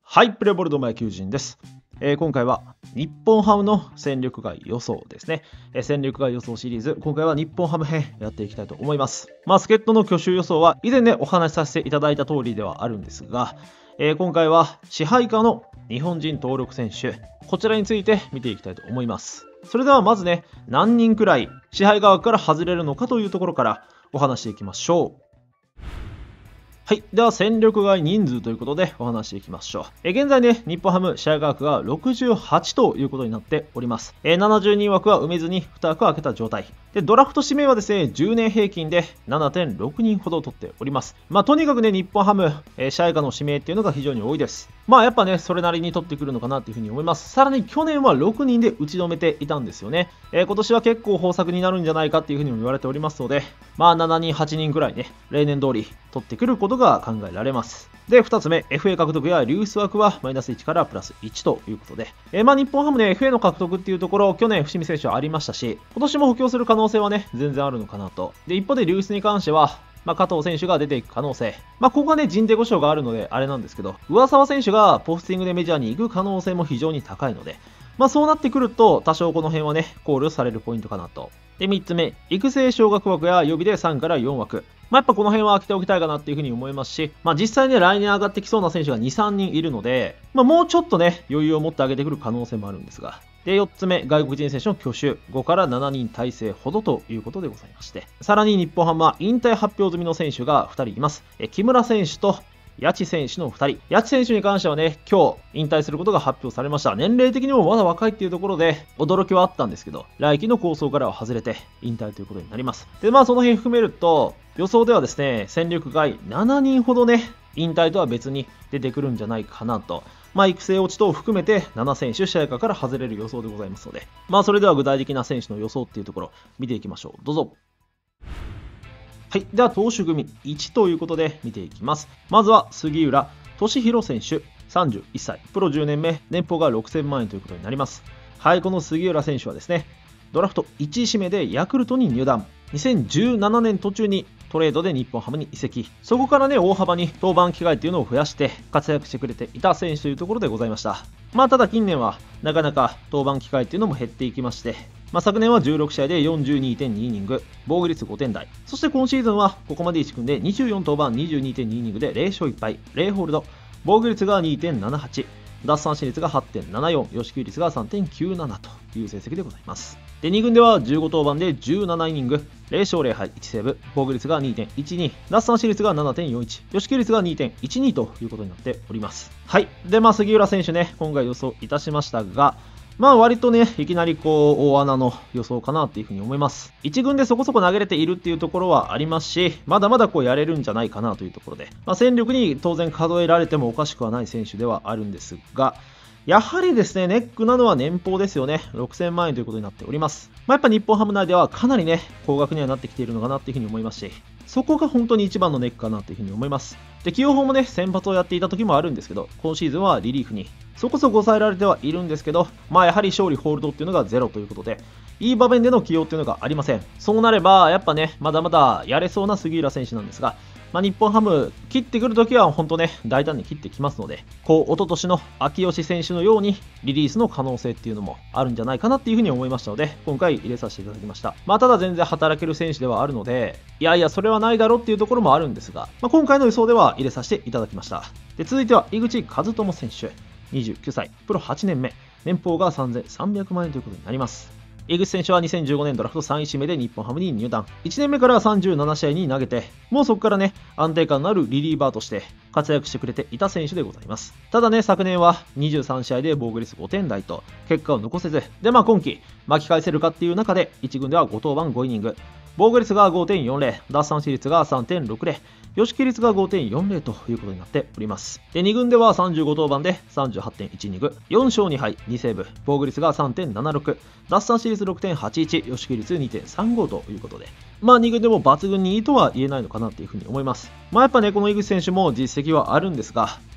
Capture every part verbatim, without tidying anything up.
はい、プレボルドマ野球人です。えー、今回は日本ハムの戦力外予想ですね、えー、戦力外予想シリーズ、今回は日本ハム編やっていきたいと思います。まあ、助っ人の去就予想は以前ねお話しさせていただいた通りではあるんですが、えー、今回は支配下の日本人登録選手、こちらについて見ていきたいと思います。それではまずね、何人くらい支配側から外れるのかというところからお話していきましょう。はい。では、戦力外人数ということでお話していきましょう。え現在ね、日本ハム支配額がろくじゅうはちということになっております。えななじゅうにん枠は埋めずにに枠空けた状態。で、ドラフト指名はですね、じゅうねん平均で ななてんろくにんほど取っております。まあ、とにかくね、日本ハム、え支配下の指名っていうのが非常に多いです。まあ、やっぱね、それなりに取ってくるのかなっていうふうに思います。さらに去年はろくにんで打ち止めていたんですよね。えー、今年は結構豊作になるんじゃないかっていうふうにも言われておりますので、まあ、ななにん、はちにんくらいね、例年通り取ってくることが考えられます。で、ふたつめ、エフエー 獲得や流出枠はマイナスいちからプラスいちということで、えー、まあ日本ハムね、エフエー の獲得っていうところ、去年、伏見選手はありましたし、今年も補強する可能性はね、全然あるのかなと。で、一方で流出に関しては、まあ、加藤選手が出ていく可能性。まあ、ここがね、人定故障があるので、あれなんですけど、上沢選手がポスティングでメジャーに行く可能性も非常に高いので、まあ、そうなってくると、多少この辺はね、考慮されるポイントかなと。で、みっつめ、育成昇格枠や予備でさんからよん枠。まあ、やっぱこの辺は空けておきたいかなっていうふうに思いますし、まあ、実際ね、来年上がってきそうな選手がに、さんにんいるので、まあ、もうちょっとね、余裕を持って上げてくる可能性もあるんですが。で、よっつめ、外国人選手の去就、ごからななにん体制ほどということでございまして、さらに日本ハムは引退発表済みの選手がふたりいます。え木村選手と谷地選手のふたり。谷地選手に関してはね、今日引退することが発表されました。年齢的にもまだ若いっていうところで驚きはあったんですけど、来季の構想からは外れて引退ということになります。で、まあその辺含めると、予想ではですね、戦力外ななにんほどね、引退とは別に出てくるんじゃないかなと。まあ、育成落ち等を含めてなな選手支配下から外れる予想でございますので、まあ、それでは具体的な選手の予想っていうところ見ていきましょう。どうぞ。はい。では、投手組いちということで見ていきます。まずは杉浦俊弘選手、さんじゅういっさい、プロじゅうねんめ、年俸がろくせんまんえんということになります。はい、この杉浦選手はですね、ドラフトいちい指名でヤクルトに入団。にせんじゅうななねん途中にトレードで日本ハムに移籍。そこからね、大幅に登板機会っていうのを増やして活躍してくれていた選手というところでございました。まあ、ただ近年はなかなか登板機会っていうのも減っていきまして、まあ、昨年はじゅうろくしあいで よんじゅうにてんに イニング、防御率ごてん台。そして今シーズンはここまでいち軍でにじゅうよん登板 にじゅうにてんに イニングでぜろ勝いっ敗、ゼロホールド。防御率が にてんななはち。奪三振率が はちてんななよん、与四球率が さんてんきゅうなな という成績でございます。で、に軍ではじゅうご登板でじゅうななイニング、ぜろ勝ぜろ敗いちセーブ、防御率が にてんいちに、奪三振率が ななてんよんいち、与四球率が にてんいちに ということになっております。はい。で、まあ、杉浦選手ね、今回予想いたしましたが、まあ割とね、いきなりこう、大穴の予想かなっていうふうに思います。いち軍でそこそこ投げれているっていうところはありますし、まだまだこうやれるんじゃないかなというところで、まあ、戦力に当然数えられてもおかしくはない選手ではあるんですが、やはりですね、ネックなのは年俸ですよね。ろくせんまんえんということになっております。まあ、やっぱ日本ハム内ではかなりね、高額にはなってきているのかなっていうふうに思いますし、そこが本当に一番のネックかなというふうに思います。で、起用法もね、先発をやっていた時もあるんですけど、今シーズンはリリーフに、そこそこ抑えられてはいるんですけど、まあやはり勝利ホールドっていうのがゼロということで、いい場面での起用っていうのがありません。そうなれば、やっぱね、まだまだやれそうな杉浦選手なんですが、まあ、日本ハム、切ってくるときは本当ね、大胆に切ってきますので、こう、一昨年の秋吉選手のように、リリースの可能性っていうのもあるんじゃないかなっていうふうに思いましたので、今回入れさせていただきました。まあ、ただ全然働ける選手ではあるので、いやいや、それはないだろうっていうところもあるんですが、まあ、今回の予想では入れさせていただきました。で、続いては、井口和友選手、にじゅうきゅうさい、プロはちねんめ、年俸がさんぜんさんびゃくまんえんということになります。井口選手はにせんじゅうごねんドラフトさんい指名で日本ハムに入団。いちねんめからさんじゅうななしあいに投げて、もうそこからね、安定感のあるリリーバーとして活躍してくれていた選手でございます。ただね、昨年はにじゅうさんしあいで防御率ごてん台と結果を残せず、で、まあ今季巻き返せるかっていう中で、いち軍ではご登板ごイニング、防御率が ごてんよんぜろ、奪三振率が さんてんろくぜろ、与四球率が ごてんよんぜろ ということになっております。で、に軍ではさんじゅうご登板で さんじゅうはちてんいちイニング、よん勝に敗にセーブ、防御率が さんてんななろく、奪三振率 ろくてんはちいち、与四球率 にてんさんご ということで、まあに軍でも抜群にいいとは言えないのかなっていうふうに思います。まあやっぱね、この井口選手も実績はあるんですが、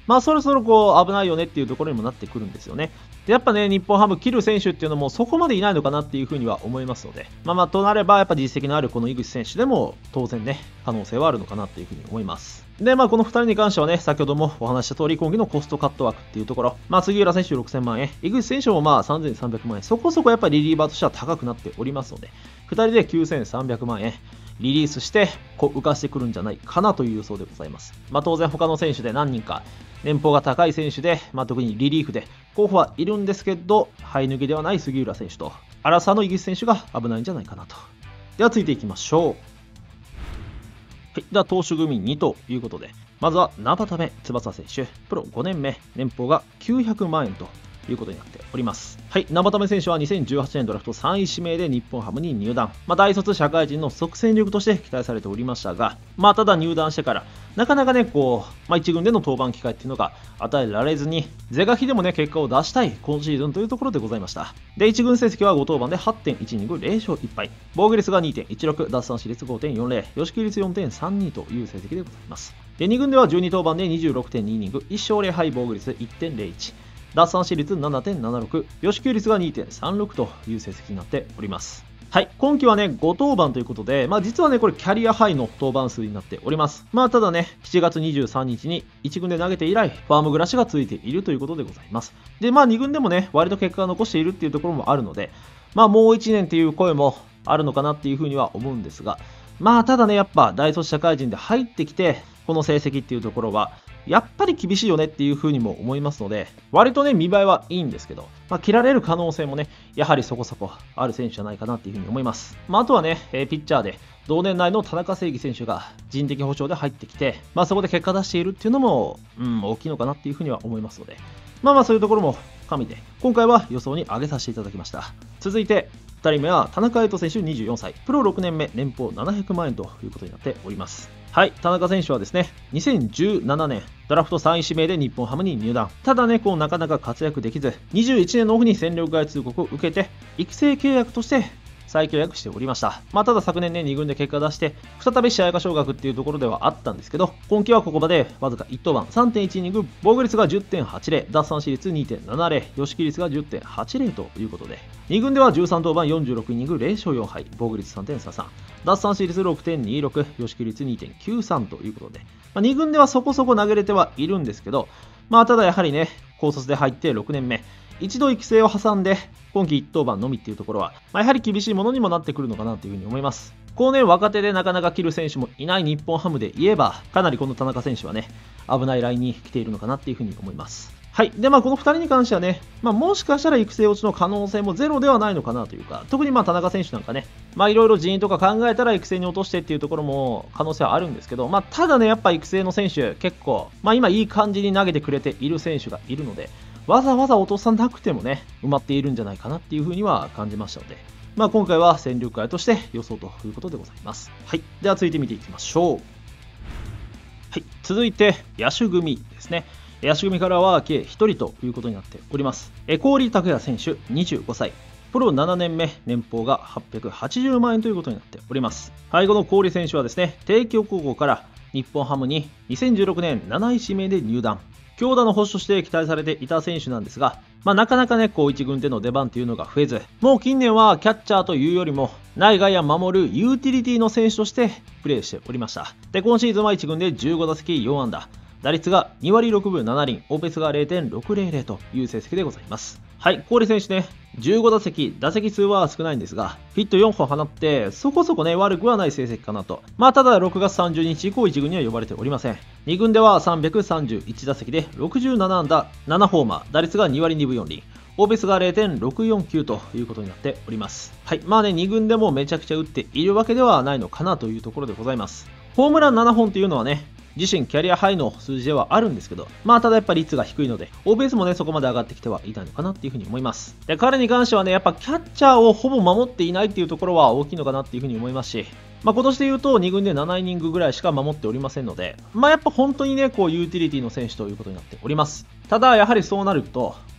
まあそろそろこう危ないよねっていうところにもなってくるんですよね。でやっぱね、日本ハム切る選手っていうのもそこまでいないのかなっていうふうには思いますので、まあまあとなればやっぱ実績のあるこの井口選手でも当然ね、可能性はあるのかなっていうふうに思います。でまあこのふたりに関してはね、先ほどもお話した通り今季のコストカット枠っていうところ、まあ杉浦選手ろくせんまんえん、井口選手もまあさんぜんさんびゃくまんえん、そこそこやっぱりリリーバーとしては高くなっておりますので、ふたりできゅうせんさんびゃくまんえんリリースしてこう浮かしてくるんじゃないかなという予想でございます。まあ当然他の選手で何人か年俸が高い選手で、まあ、特にリリーフで候補はいるんですけど、生え抜きではない杉浦選手と荒沢の井口選手が危ないんじゃないかなと。では続いていきましょう。はい、では投手組にということで、まずは生田目翼選手、プロごねんめ、年俸がきゅうひゃくまんえんということになっております。はい、生田目選手はにせんじゅうはちねんドラフトさんい指名で日本ハムに入団。まあ、大卒社会人の即戦力として期待されておりましたが、まあ、ただ入団してからなかなかね、こう、まあ、一軍での登板機会っていうのが与えられずに、是が非でもね、結果を出したい今シーズンというところでございました。で、一軍成績はご登板で はちてんいちにご、ぜろ勝いっ敗。防御率が にてんいちろく、奪三振率 ごてんよんぜろ、吉木率 よんてんさんに という成績でございます。で、に軍ではじゅうに登板で にじゅうろくてんにイニング、いち勝ぜろ敗、防御率 いってんぜろいち。奪三振率 ななてんななろく、吉球率が にてんさんろく という成績になっております。はい、今季はね、ご登板ということで、まあ実はね、これキャリアハイの登板数になっております。まあただね、しちがつにじゅうさんにちにいち軍で投げて以来、ファーム暮らしがついているということでございます。で、まあに軍でもね、割と結果を残しているっていうところもあるので、まあもういちねんっていう声もあるのかなっていうふうには思うんですが、まあただね、やっぱ大卒社会人で入ってきて、この成績っていうところは、やっぱり厳しいよねっていう風にも思いますので、割とね、見栄えはいいんですけど、まあ、切られる可能性もね、やはりそこそこある選手じゃないかなっていう風に思います。まあ、あとはね、ピッチャーで、同年内の田中正義選手が人的保障で入ってきて、まあ、そこで結果出しているっていうのも、うん、大きいのかなっていう風には思いますので、まあまあそういうところも加味で、今回は予想に上げさせていただきました。続いて、ふたりめは田中瑛斗選手にじゅうよんさい、プロろくねんめ、年俸ななひゃくまんえんということになっております。はい、田中選手はですね、にせんじゅうななねん、ドラフトさんい指名で日本ハムに入団。ただね、こうなかなか活躍できず、にじゅういちねんのオフに戦力外通告を受けて、育成契約として再契約しておりました。まあ、ただ昨年ね、に軍で結果を出して、再び試合が昇格っていうところではあったんですけど、今季はここまでわずかいち登板、さんてんいちイニング、防御率が じゅってんはちぜろ、奪三振率 にてんななぜろ、吉木率が じゅってんはちぜろ ということで、に軍ではじゅうさん登板、よんじゅうろくイニング、ぜろ勝よん敗、防御率 さんてんさんさん、奪三振率 ろくてんにろく、吉木率 にてんきゅうさん ということで、まあ、に軍ではそこそこ投げれてはいるんですけど、まあ、ただやはりね、高卒で入ってろくねんめ、一度育成を挟んで今季いち登板のみっていうところは、まあ、やはり厳しいものにもなってくるのかなというふうに思います。こうね、若手でなかなか切る選手もいない日本ハムで言えば、かなりこの田中選手はね、危ないラインに来ているのかなっていうふうに思います。はい。で、まあ、このふたりに関してはね、まあ、もしかしたら育成落ちの可能性もゼロではないのかなというか、特にまあ、田中選手なんかね、まあ、いろいろ人員とか考えたら育成に落としてっていうところも可能性はあるんですけど、まあ、ただね、やっぱ育成の選手、結構、まあ、今いい感じに投げてくれている選手がいるので、わざわざ落とさなくてもね、埋まっているんじゃないかなっていうふうには感じましたので、まあ、今回は戦力外として予想ということでございます。はい。では続いて見ていきましょう。はい。続いて、野手組ですね。野手組からは計ひとりということになっております。郡拓也選手にじゅうごさい。プロななねんめ、年俸がはっぴゃくはちじゅうまんえんということになっております。はい、この郡選手はですね、帝京高校から日本ハムににせんじゅうろくねんなない指名で入団。強打の捕手として期待されていた選手なんですが、まあ、なかなかね、こう一軍での出番というのが増えず、もう近年はキャッチャーというよりも、内外野守るユーティリティの選手としてプレーしておりました。で、今シーズンはいち軍でじゅうごだせきよんあんだ。打率がにわりろくぶななりん、オーペスが れいてんろくぜろぜろ という成績でございます。はい、郡選手ね、じゅうごだせき、打席数は少ないんですが、ヒットよんほん放って、そこそこね、悪くはない成績かなと。まあ、ただろくがつさんじゅうにち以降いち軍には呼ばれておりません。に軍ではさんびゃくさんじゅういちだせきでろくじゅうななあんだ、ななホーマー、打率がにわりにぶよんりん。オーペスが れいてんろくよんきゅう ということになっております。はい、まあね、に軍でもめちゃくちゃ打っているわけではないのかなというところでございます。ホームランななほんっていうのはね、自身キャリアハイの数字ではあるんですけど、まあただやっぱり率が低いので、オーベースもね、そこまで上がってきてはいないのかなっていうふうに思います。で、彼に関してはね、やっぱキャッチャーをほぼ守っていないっていうところは大きいのかなっていうふうに思いますし、まあ今年で言うとに軍でななイニングぐらいしか守っておりませんので、まあやっぱ本当にね、こうユーティリティの選手ということになっております。ただやはりそうなると、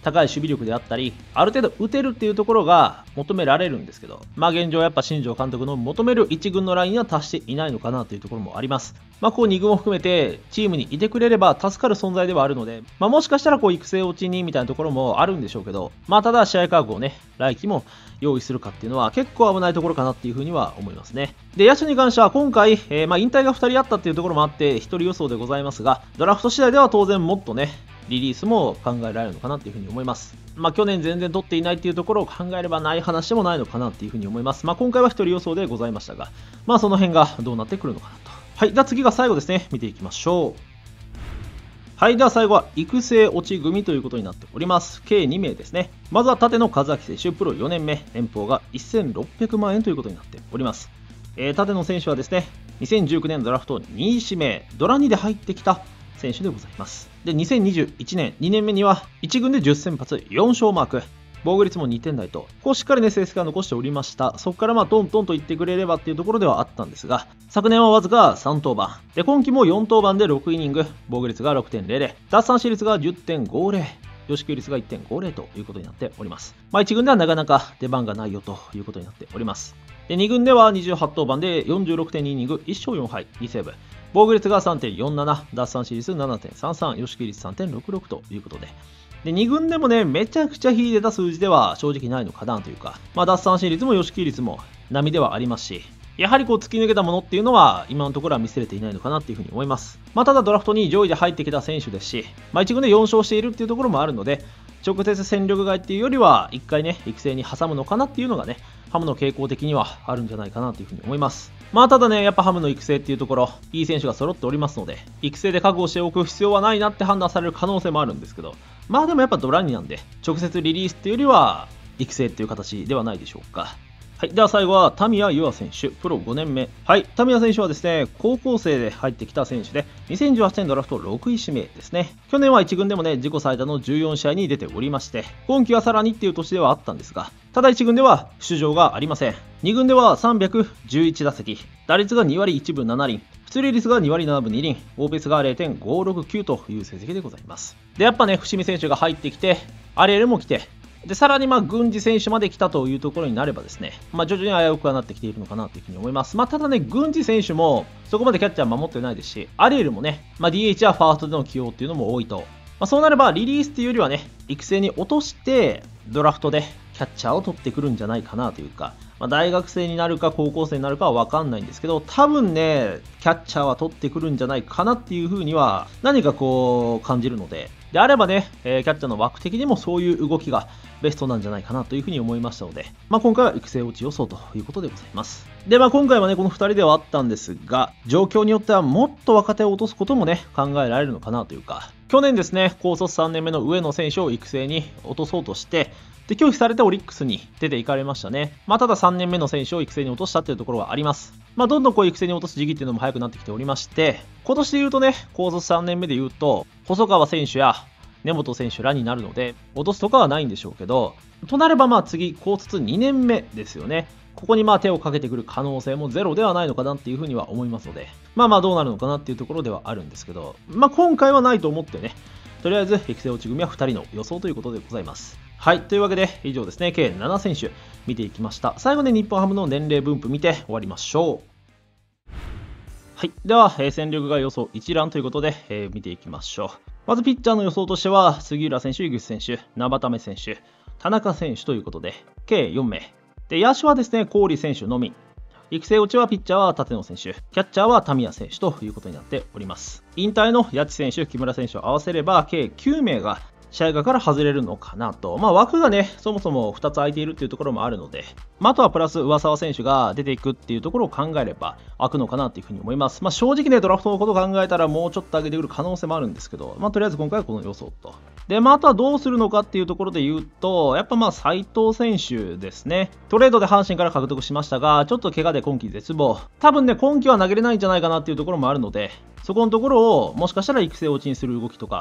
高い守備力であったり、ある程度打てるっていうところが求められるんですけど、まあ現状やっぱ新庄監督の求めるいち軍のラインには達していないのかなというところもあります。まあこうに軍を含めてチームにいてくれれば助かる存在ではあるので、まあもしかしたらこう育成落ちにみたいなところもあるんでしょうけど、まあただ試合価格をね、来季も用意するかっていうのは結構危ないところかなっていうふうには思いますね。で、野手に関しては今回、えー、まあ引退がふたりあったっていうところもあってひとり予想でございますが、ドラフト次第では当然もっとね、リリースも考えられるのかなっていうふうに思います。まあ去年全然取っていないっていうところを考えればない話でもないのかなっていうふうに思います。まあ今回はひとり予想でございましたが、まあその辺がどうなってくるのかなと。はい、では次が最後ですね、見ていきましょう。はい、では最後は育成落ち組ということになっております。計にめいですね。まずは立野和明選手、プロよねんめ、年俸がせんろっぴゃくまんえんということになっております。えー、立野選手はですね、にせんじゅうきゅうねんドラフトにい指名、ドラにで入ってきた選手でございます。で、にせんにじゅういちねん、にねんめにはいち軍でじゅっせん発、よん勝マーク。防御率もにてん台と、こうしっかりね、成績が残しておりました。そこからまあ、トントンと言ってくれればっていうところではあったんですが、昨年はわずかさん登板。で、今季もよん登板でろくイニング、防御率が ろくてんゼロゼロ、奪三振率が じゅってんごゼロ、吉球率が いってんごゼロ ということになっております。まあ、いち軍ではなかなか出番がないよということになっております。で、に軍ではにじゅうはち登板で よんじゅうろくてんに イニング、いっ勝よん敗、にセーブ。防御率が さんてんよんなな、奪三振率 ななてんさんさん、吉球率 さんてんろくろく ということで。で、に軍でもね、めちゃくちゃ秀でた数字では正直ないのかなというか、まあ、奪三振率も吉球率も並ではありますし、やはりこう突き抜けたものっていうのは今のところは見せれていないのかなっていうふうに思います。まあ、ただドラフトに上位で入ってきた選手ですし、まあ、いち軍でよん勝しているっていうところもあるので、直接戦力外っていうよりはいっかいね、育成に挟むのかなっていうのがね、ハムの傾向的にはあるんじゃないかなというふうに思います。まあただね、やっぱハムの育成っていうところ、いい選手が揃っておりますので、育成で覚悟しておく必要はないなって判断される可能性もあるんですけど、まあでもやっぱドラニなんで、直接リリースっていうよりは、育成っていう形ではないでしょうか。はい、では最後はタミヤユア選手、プロごねんめ。はい、タミヤ選手はですね、高校生で入ってきた選手で、にせんじゅうはちねんドラフトろくい指名ですね。去年はいち軍でもね、自己最多のじゅうよん試合に出ておりまして、今季はさらにっていう年ではあったんですが、ただいち軍では出場がありません。に軍ではさんびゃくじゅういち打席、打率がに割いちぶなな厘、出塁率がに割ななぶに厘、オーペースが れいてんごろくきゅう という成績でございます。で、やっぱね、伏見選手が入ってきて、アリエルも来て、で、さらにまあ、軍事選手まで来たというところになればですね、まあ、徐々に危うくはなってきているのかなというふうに思います。まあ、ただね、軍事選手もそこまでキャッチャー守ってないですし、アリエルもね、まあ、ディーエイチ やファーストでの起用っていうのも多いと。まあ、そうなれば、リリースっていうよりはね、育成に落として、ドラフトでキャッチャーを取ってくるんじゃないかなというか、まあ、大学生になるか高校生になるかは分かんないんですけど、多分ね、キャッチャーは取ってくるんじゃないかなっていうふうには、何かこう、感じるので、であればね、えー、キャッチャーの枠的にもそういう動きがベストなんじゃないかなというふうに思いましたので、まあ、今回は育成落ち予想ということでございます。で、まあ、今回はね、このふたりではあったんですが、状況によってはもっと若手を落とすこともね、考えられるのかなというか、去年ですね、高卒さんねんめの上野選手を育成に落とそうとして、で、拒否されてオリックスに出ていかれましたね。まあ、たださんねんめの選手を育成に落としたっていうところはあります。まあ、どんどんこう育成に落とす時期っていうのも早くなってきておりまして、今年で言うとね、高卒さんねんめで言うと、細川選手や根本選手らになるので、落とすとかはないんでしょうけど、となればまあ次、高卒にねんめですよね。ここにまあ手をかけてくる可能性もゼロではないのかなっていうふうには思いますので、まあまあどうなるのかなっていうところではあるんですけど、まあ今回はないと思ってね、とりあえず育成落ち組はふたりの予想ということでございます。はい。というわけで、以上ですね、計なな選手見ていきました。最後に日本ハムの年齢分布見て終わりましょう。はい。では、えー、戦力外予想一覧ということで、えー、見ていきましょう。まずピッチャーの予想としては、杉浦選手、井口選手、生田目選手、田中選手ということで、計よん名。で、野手はですね、郡選手のみ。育成落ちはピッチャーは立野選手、キャッチャーはタミヤ選手ということになっております。引退の谷地選手、木村選手を合わせれば、計きゅう名が試合側から外れるのかなと。まあ枠がね、そもそもふたつ空いているっていうところもあるので、まあ、あとはプラス上沢選手が出ていくっていうところを考えれば開くのかなっていうふうに思います。まあ正直ね、ドラフトのことを考えたらもうちょっと上げてくる可能性もあるんですけど、まあとりあえず今回はこの予想と。で、まああとはどうするのかっていうところで言うと、やっぱまあ斉藤選手ですね。トレードで阪神から獲得しましたが、ちょっと怪我で今季絶望。多分ね、今季は投げれないんじゃないかなっていうところもあるので、そこのところをもしかしたら育成落ちにする動きとか、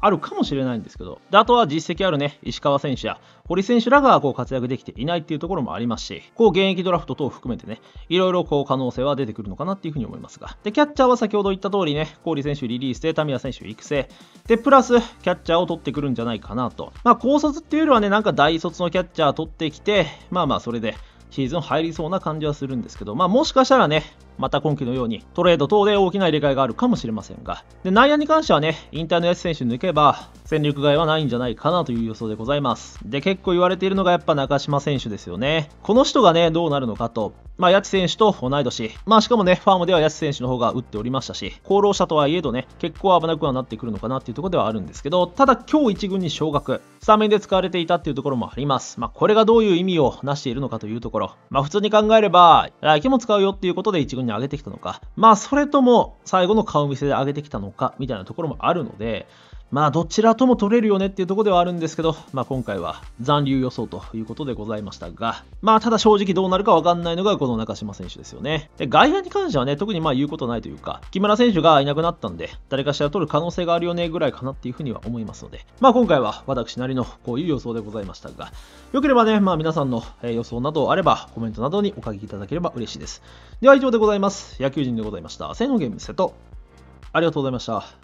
あるかもしれないんですけど、であとは実績あるね、石川選手や堀選手らがこう活躍できていないっていうところもありますし、こう現役ドラフト等を含めてね、いろいろこう可能性は出てくるのかなっていうふうに思いますが、で、キャッチャーは先ほど言った通りね、郡選手リリースで、タミヤ選手育成、で、プラスキャッチャーを取ってくるんじゃないかなと。まあ、高卒っていうよりはね、なんか大卒のキャッチャー取ってきて、まあまあ、それで、シーズン入りそうな感じはするんですけど、まあもしかしたらね、また今季のようにトレード等で大きな入れ替えがあるかもしれませんが、で内野に関してはね、引退のやつ選手抜けば戦力外はないんじゃないかなという予想でございます。で、結構言われているのがやっぱ中島選手ですよね。この人がね、どうなるのかと。まあ、谷地選手と同い年。まあ、しかもね、ファームでは谷地選手の方が打っておりましたし、功労者とはいえどね、結構危なくはなってくるのかなっていうところではあるんですけど、ただ今日一軍に昇格、スタメンで使われていたっていうところもあります。まあ、これがどういう意味をなしているのかというところ。まあ、普通に考えれば、来季も使うよっていうことで一軍に上げてきたのか、まあ、それとも最後の顔見せで上げてきたのか、みたいなところもあるので、まあどちらとも取れるよねっていうところではあるんですけど、まあ今回は残留予想ということでございましたが、まあただ正直どうなるかわかんないのがこの中島選手ですよね。で、外野に関してはね、特にまあ言うことないというか、木村選手がいなくなったんで、誰かしら取る可能性があるよねぐらいかなっていうふうには思いますので、まあ今回は私なりのこういう予想でございましたが、よければね、まあ皆さんの予想などあればコメントなどにお書きいただければ嬉しいです。では以上でございます。野球人でございました。せーのゲームセット。ありがとうございました。